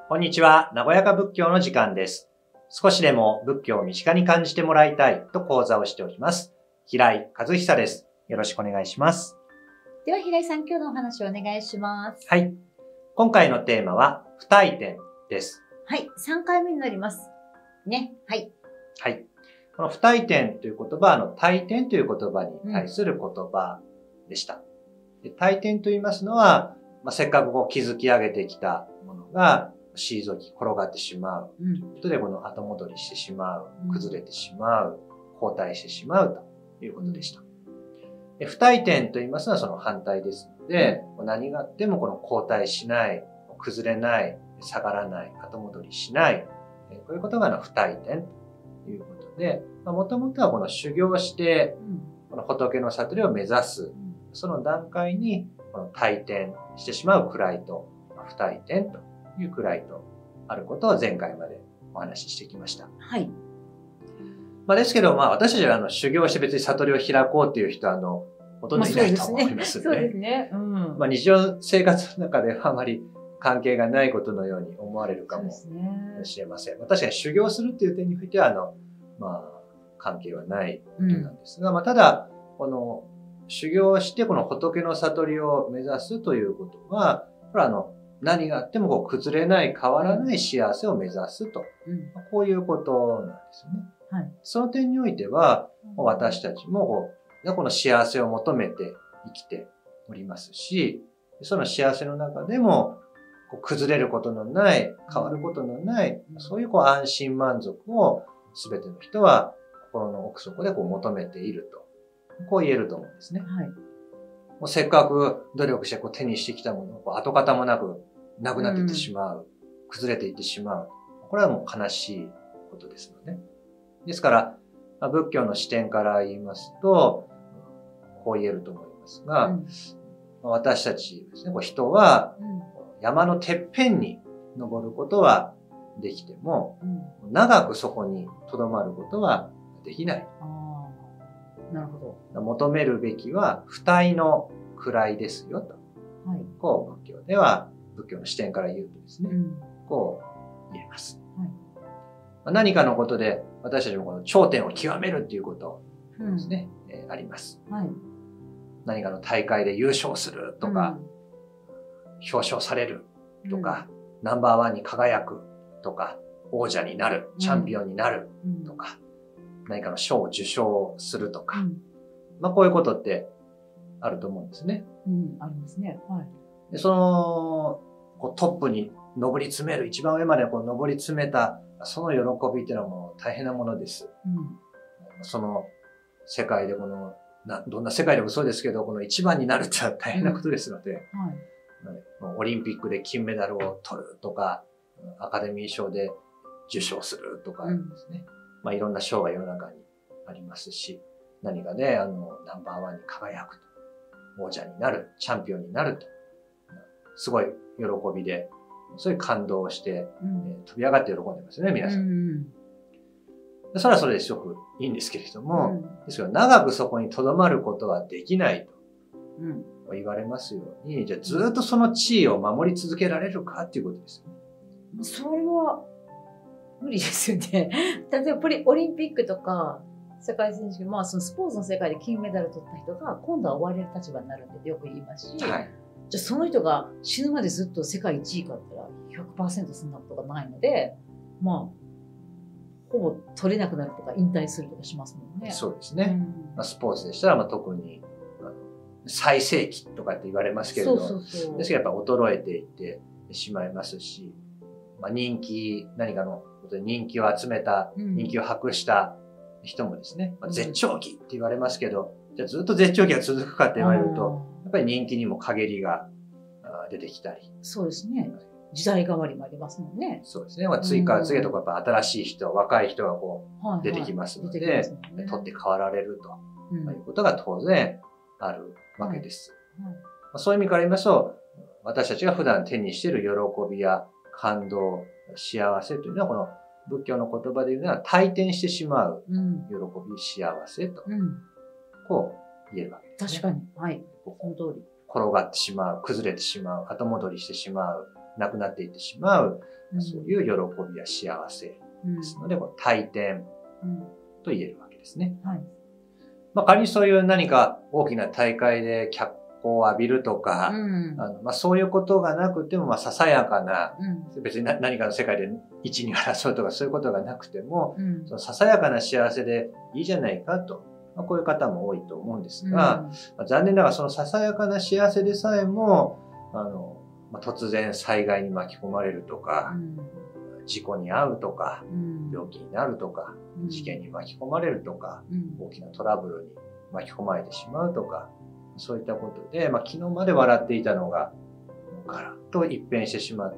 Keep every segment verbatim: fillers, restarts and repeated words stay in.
こんにちは。和やか仏教の時間です。少しでも仏教を身近に感じてもらいたいと講座をしております。平井和久です。よろしくお願いします。 では平井さん、今日のお話をお願いします。 はい。今回のテーマは不退転です。 はい。さんかいめになります。ね。はい。 はい。この不退転という言葉は、あの、退転という言葉に対する言葉でした。うん、で退転と言いますのは、まあ、せっかくこう築き上げてきたものが、退き、転がってしまう。ということで、この後戻りしてしまう。崩れてしまう。後退してしまうということでした。で不退転と言いますのはその反対ですので、何があってもこの後退しない、崩れない、下がらない、後戻りしない。こういうことが不退転ということで、もともとはこの修行して、この仏の悟りを目指す。その段階に、この退転してしまう位と、不退転という位とあることを前回までお話ししてきました。 はい。 まあですけど、まあ私たちはあの修行して別に悟りを開こうっていう人はあの、ほとんどいないと思いますので。 そうですね。うん。 まあ日常生活の中ではあまり関係がないことのように思われるかもしれません。まあ、確かに修行するっていう点においては、あの、まあ関係はないことなんですが、うん、まあただ、この修行してこの仏の悟りを目指すということは、これはあの、何があってもこう崩れない、変わらない幸せを目指すと。うん、こういうことなんですよね。はい、その点においては、私たちもこうこの幸せを求めて生きておりますし、その幸せの中でもこう崩れることのない、変わることのない、そういうこう安心満足を全ての人は心の奥底でこう求めていると。こう言えると思うんですね。はい、もうせっかく努力してこう手にしてきたものをこう跡形もなくなくなっていってしまう、うん、崩れていってしまう。これはもう悲しいことですので。ですから、仏教の視点から言いますと、こう言えると思いますが、うん、私たちですね、人は山のてっぺんに登ることはできても、うん、長くそこに留まることはできない。 なるほど。 求めるべきは不退の位ですよと。はい、こう仏教では、仏教の視点から言うとですね、うん、こう言えます。はい、何かのことで私たちもこの頂点を極めるっていうことですね、うんえー、あります。はい、何かの大会で優勝するとか、うん、表彰されるとか、うん、ナンバーワンに輝くとか、王者になる、チャンピオンになるとか、うん、何かの賞を受賞するとか、うん、まあこういうことってあると思うんですね。 うん、ありますね。はい。 でそのこうトップに上り詰める、一番上までこう上り詰めた、その喜びっていうのはもう大変なものです。うん、その世界でこのな、どんな世界でもそうですけど、この一番になるってのは大変なことですので、うんはい、オリンピックで金メダルを取るとか、アカデミー賞で受賞するとかですね。うん、まあいろんな賞が世の中にありますし、何かね、あの、ナンバーワンに輝くと、王者になる、チャンピオンになると、すごい喜びで、そういう感動をして、うん、えー、飛び上がって喜んでますよね、皆さん。うんうん、それはそれですごくいいんですけれども、うん、ですけど長くそこに留まることはできないと、うん、言われますように、じゃあずっとその地位を守り続けられるかっていうことですよね。 それは無理ですよね。例えばオリンピックとか世界選手権、まあそのスポーツの世界で金メダル取った人が今度は追われる立場になるんでよく言いますし、はい、じゃあその人が死ぬまでずっと世界一位かって言ったら ひゃくパーセント そんなことがないので、まあほぼ取れなくなるとか引退するとかしますもんね。 そうですね。うん、まあ、スポーツでしたらまあ特にあの最盛期とかって言われますけれど、そうそうそうですけどやっぱ衰えていってしまいますし、まあ、人気、何かのことで人気を集めた、うん、人気を博した人もですね、まあ、絶頂期って言われますけど、うん、じゃあずっと絶頂期が続くかって言われると、やっぱり人気にも陰りが出てきたり。 そうですね。時代替わりもありますもんね。 そうですね。まあ、次から次へとやっぱ新しい人、若い人がこう出てきますので、はいはいね、取って代わられると、うん、いうことが当然あるわけです。はいはい、まあ、そういう意味から言いますと、私たちが普段手にしている喜びや感動、幸せというのはこの仏教の言葉で言うのは退転してしまう喜び、うん、幸せと、うん、こう言えるわけです、ね。 確かに。はい。その通り。 転がってしまう、崩れてしまう、後戻りしてしまう、 なくなっていってしまう、うん、そういう喜びや幸せですので、うん、この退転と言えるわけですね。はい、まあ、仮にそういう何か大きな大会で脚光を浴びるとか、うん、あのまあ、そういうことがなくても、まあ、ささやかな、うん、別に何かの世界で一に争うとかそういうことがなくても、うん、そのささやかな幸せでいいじゃないかと、まあ、こういう方も多いと思うんですが、うん、まあ、残念ながらそのささやかな幸せでさえも、あの、まあ、突然災害に巻き込まれるとか、うん、事故に遭うとか、うん、病気になるとか、うん、事件に巻き込まれるとか、うん、大きなトラブルに巻き込まれてしまうとか、そういったことで、まあ、昨日まで笑っていたのが、ガラッと一変してしまって、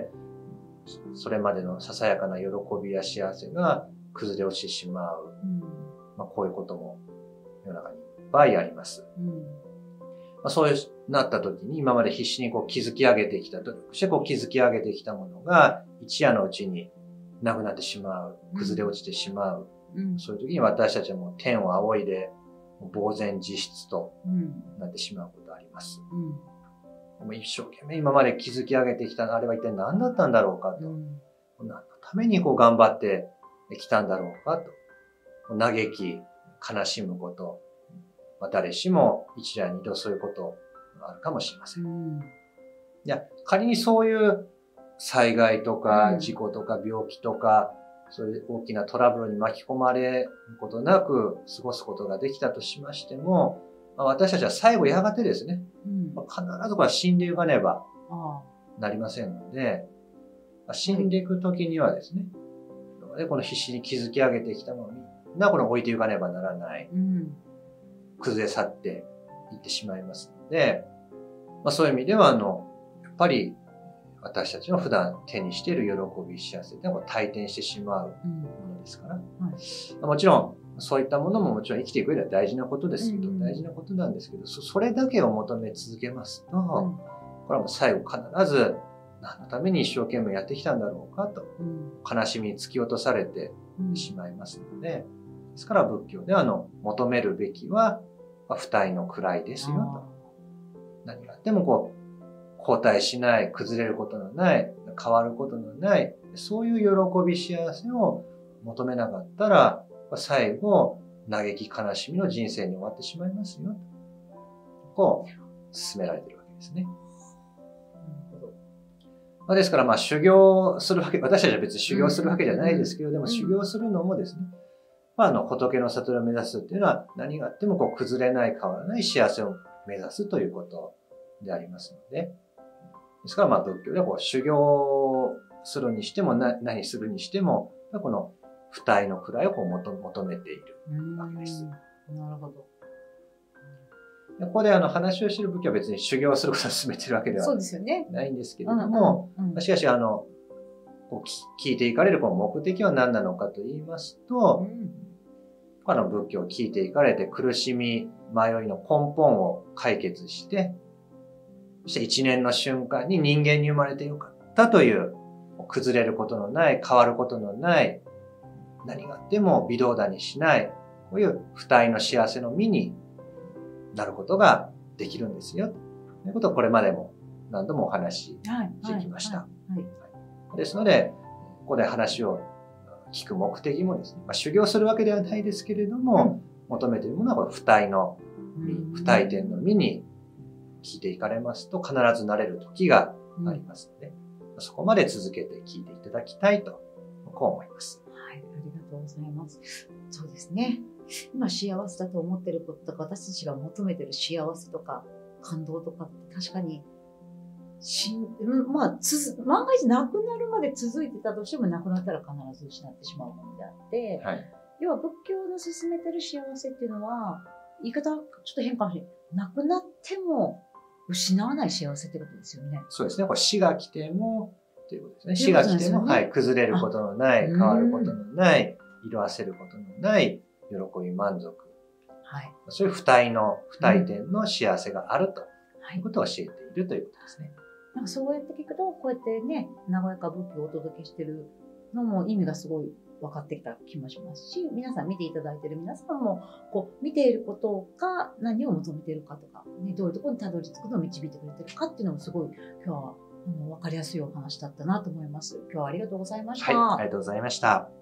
それまでのささやかな喜びや幸せが崩れ落ちてしまう。うん、まあ、こういうことも世の中にいっぱいあります。うん、まあ、そういうなった時に今まで必死にこう築き上げてきた、努力してこう築き上げてきたものが一夜のうちになくなってしまう。崩れ落ちてしまう。うん、そういう時に私たちはもう天を仰いで、呆然自失となってしまうことがあります。うん、でも一生懸命今まで築き上げてきたあれは一体何だったんだろうかと。うん、何のためにこう頑張ってきたんだろうかと。嘆き、悲しむこと。まあ、誰しも一夜二度そういうことがあるかもしれません。うん、いや、仮にそういう災害とか事故とか病気とか、そういう大きなトラブルに巻き込まれることなく過ごすことができたとしましても、まあ、私たちは最後やがてですね、うんまあ、必ずこれは死んでいかねばなりませんので、まあ、死んでいくときにはですね、はい、この必死に築き上げてきたものにみんなこの置いていかねばならない、うん、崩れ去っていってしまいますので、まあ、そういう意味ではあのやっぱり私たちの普段手にしている喜び、幸せっていうのは退転してしまうものですから、うんはい、もちろんそういったものももちろん生きていく上では大事なことですけど、うん、大事なことなんですけど、それだけを求め続けますと、うん、これはもう最後必ず何のために一生懸命やってきたんだろうかと、うん、悲しみに突き落とされてしまいますので、ですから仏教ではあの求めるべきは不退の位ですよと。何があってもこう後退しない、崩れることのない、変わることのない、そういう喜び幸せを求めなかったら、最後、嘆き悲しみの人生に終わってしまいますよ。こう、進められているわけですね。まあ、ですから、まあ、修行するわけ、私たちは別に修行するわけじゃないですけど、でも修行するのもですね、まあ、あの、仏の悟りを目指すっていうのは、何があってもこう崩れない、変わらない幸せを目指すということでありますので、ですから、まあ、仏教ではこう修行するにしてもな、何するにしても、この不退の位をこう求求めているわけです。なるほど。ここであの話をしている仏教は別に修行することを進めているわけではないんですけれども、しかし、あの、こう聞いていかれるこの目的は何なのかと言いますと、うん、あの仏教を聞いていかれて苦しみ、迷いの根本を解決して、そして一年の瞬間に人間に生まれてよかったという、崩れることのない、変わることのない、何があっても微動だにしない、こういう不退の幸せの身になることができるんですよ。ということをこれまでも何度もお話ししてきました。ですので、ここで話を聞く目的もですね、まあ、修行するわけではないですけれども、うん、求めているものはこの不退の身、不退転の身に聞いていかれますと必ずなれる時がありますので、うん、そこまで続けて聞いていただきたいと、こう思います。 はい、ありがとうございます。そうですね。今幸せだと思っていることとか、私たちが求めている幸せとか感動とかって確かにしん、まあ、つ万が一なくなるまで続いてたとしても、なくなったら必ず失ってしまうものであって、はい、要は仏教の進めてる幸せっていうのは、言い方ちょっと変かもしれない。なくなっても失わない幸せってことですよね。 そうですね。これ死が来ても、ということですね。死が来ても、はい、崩れることのない、変わることのない、色あせることのない、喜び満足。はい、そういう不退の、不退転の幸せがあるということを教えているということですね。 なんかそうやって聞くと、こうやってね、和やか仏教をお届けしてるのも意味がすごい分かってきた気もしますし、皆さん見ていただいている皆さんも、こう、見ていることが何を求めているかとか、ね、どういうところにたどり着くのを導いてくれてるかっていうのもすごい今日はあの分かりやすいお話だったなと思います。今日はありがとうございました。 はい、ありがとうございました。